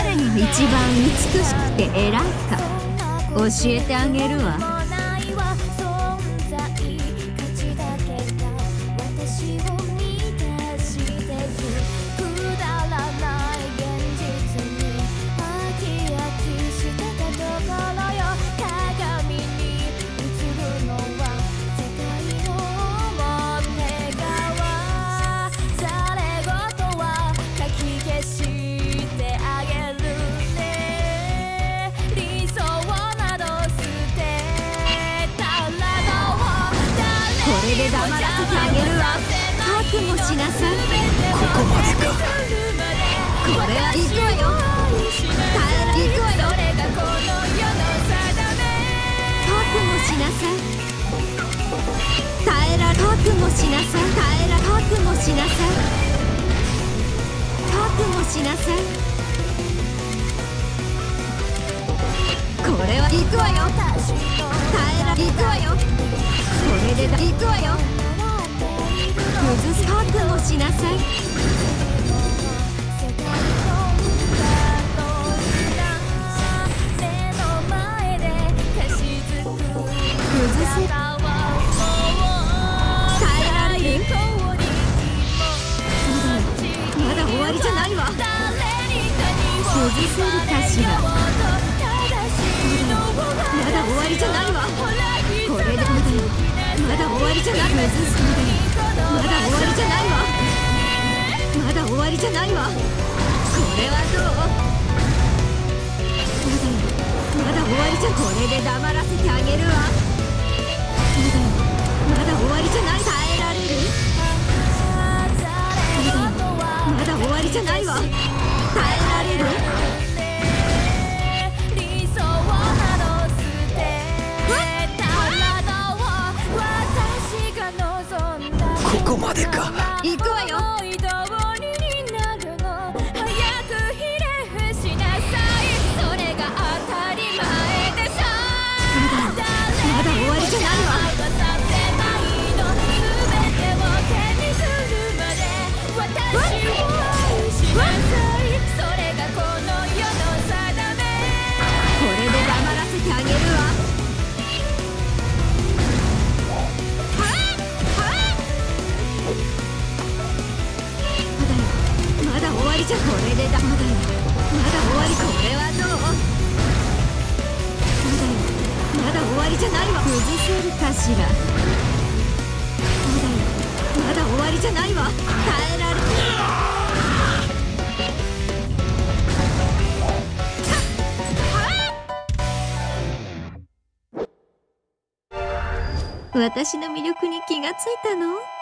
誰が一番美しくて偉いか教えてあげるわ。これで黙らせてあげるわ。覚悟しなさい。 ここまでか。 これは行くわよ。耐えら行くわよ。覚悟しなさい。耐えら覚悟しなさい。耐えら覚悟しなさい。覚悟しなさい。これは行くわよ。耐えら行くわよ。これで行くわよ。崩す覚悟しなさい。崩せ。耐えられる？まだ終わりじゃないわ。崩せるかしら。まだ終わりじゃないわ。これでまだ終わりじゃない。崩すまで。まだ終わりじゃないわ。まだ終わりじゃないわ。これはどう？まだ終わりじゃ。これで黙らせてあげるわ。まだ終わりじゃない。耐えられる？まだ終わりじゃないわ。耐えられる？ ここまでか。 行くわよ。まだ終わりじゃないわ。これで黙らせてあげるわ。まだ終わりじゃ。これでまだ終わり。これはどう？まだ終わりじゃないわ。崩せるかしら。まだ終わりじゃないわ。耐えられる？私の魅力に気がついたの？